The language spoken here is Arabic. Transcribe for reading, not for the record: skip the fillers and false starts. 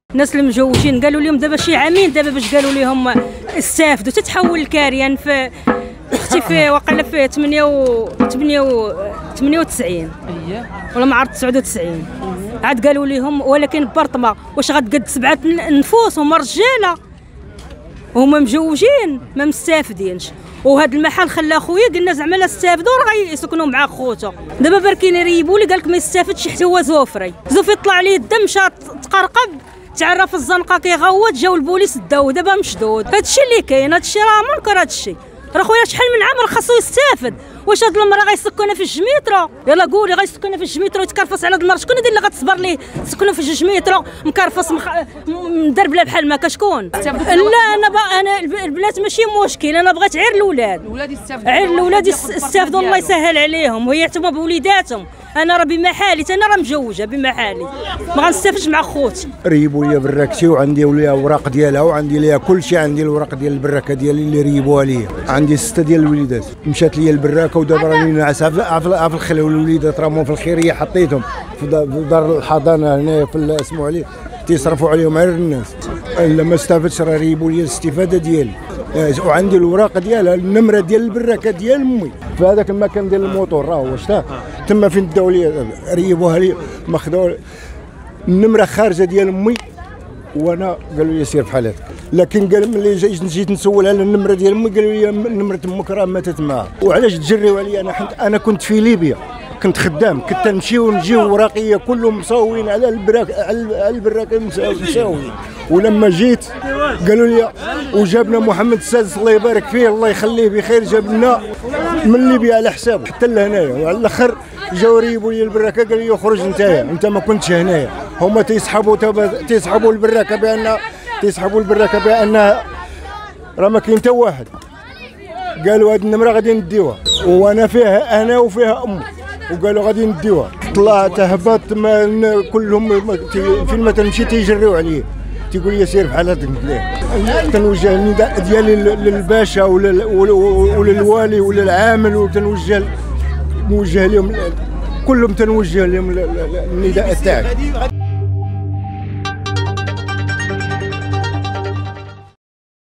الناس المجوجين قالوا لهم دابا شي عامين دابا باش قالوا لهم استافدوا تتحول الكاريان في اختي في وقيله في 98 ولا ما عرفت 99 عاد قالوا لهم ولكن ببرطمه واش غتقد 7 نفوس هما رجاله هما مجوجين ما مستافدينش. وهذا المحل خلى خويا قلنا زعما لا استافدوا راه غيسكنوا مع خوتو. دابا بركين يريبوا لي قالك ما يستافدش حتى هو زوفري يطلع عليه الدم مشى تقرقب تعرف الزنقه كيغوت جاو البوليس داوه دابا مشدود. هادشي اللي كاين هادشي راه منكر هادشي راه خويا شحال من عام راه خاصو يستافد. واش هاد المراه غيسكنها في الجميترو يلا قولي غيسكنها في الجميترو يتكرفص على هاد المراه شكون اللي غتصبر ليه تسكنوا في الجميترو مكرفص مدربله بحال ما شكون. لا انا البنات ماشي مشكل انا بغيت غير الاولاد غير الاولاد يستافدوا الله يسهل عليهم ويعتموا بوليداتهم. انا راه بمحالي انا راه مجوجه بمحالي ما غنستافدش مع خوتي. ريبوا لي براكتي وعندي ليها اوراق ديالها وعندي ليها كل شيء. عندي الوراق ديال البراكه ديالي اللي ريبوها لي. عندي 6 ديال الوليدات مشات لي البراكه ودابا راني ناعسها في الخلو. الوليدات راهم في الخيريه حطيتهم في دار الحضانه هنا في اسمو عليه تيصرفوا عليهم غير الناس. الا ما استفدتش راه ريبوا لي الاستفاده ديالي. وعندي الوراق ديالها النمره ديال البراكه ديال امي في هذاك المكان ديال الموطور راه هو شتا تما فين داو لي ريبوها لي ما خداو النمره خارجه ديال امي وانا قالوا لي سير بحال هكا. لكن قال ملي جيت نسول على النمره ديال امي قالوا لي نمره امك راه ماتت معها. وعلاش تجريو عليا انا كنت في ليبيا كنت خدام كنت نمشي ونجيو وراقيه كلهم مساويين على البراكه مساويين. ولما جيت قالوا لي وجابنا محمد السادس الله يبارك فيه الله يخليه بخير جابنا من ليبيا على حسابه حتى لهنايا. وعلى الاخر جاو ريبوا لي البراكه قال لي خرج انت ما كنتش هنايا. هما تيسحبوا البراكه بانها راه ما كاين حتى واحد. قالوا هذه النمره غادي نديوها وانا فيها انا وفيها امي وقالوا غادي نديوها. طلعت هبط كلهم فين ما تمشي تيجريو عليه تيقول لي سير بحال هذاك. تنوجه النداء ديالي للباشا وللوالي وللعامل وتنوجه لهم كلهم تنوجه لهم النداء تاعي.